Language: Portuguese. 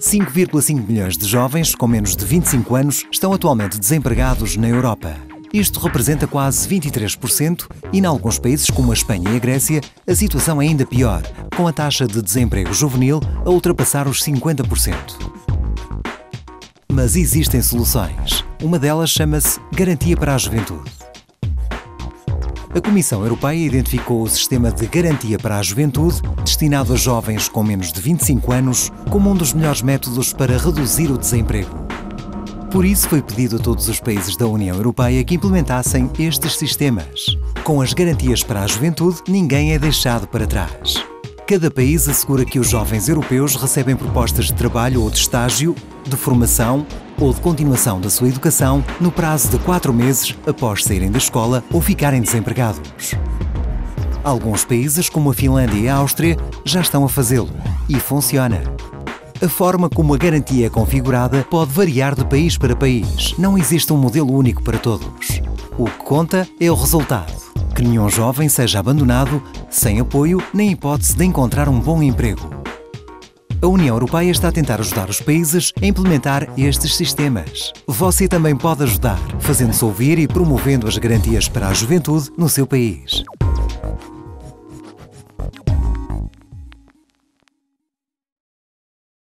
5,5 milhões de jovens com menos de 25 anos estão atualmente desempregados na Europa. Isto representa quase 23% e, em alguns países como a Espanha e a Grécia, a situação é ainda pior, com a taxa de desemprego juvenil a ultrapassar os 50%. Mas existem soluções. Uma delas chama-se Garantia para a Juventude. A Comissão Europeia identificou o Sistema de Garantia para a Juventude, destinado a jovens com menos de 25 anos, como um dos melhores métodos para reduzir o desemprego. Por isso, foi pedido a todos os países da União Europeia que implementassem estes sistemas. Com as garantias para a juventude, ninguém é deixado para trás. Cada país assegura que os jovens europeus recebem propostas de trabalho ou de estágio, de formação ou de continuação da sua educação no prazo de 4 meses após saírem da escola ou ficarem desempregados. Alguns países, como a Finlândia e a Áustria, já estão a fazê-lo e funciona. A forma como a garantia é configurada pode variar de país para país. Não existe um modelo único para todos. O que conta é o resultado. Que nenhum jovem seja abandonado, sem apoio nem hipótese de encontrar um bom emprego. A União Europeia está a tentar ajudar os países a implementar estes sistemas. Você também pode ajudar, fazendo-se ouvir e promovendo as garantias para a juventude no seu país.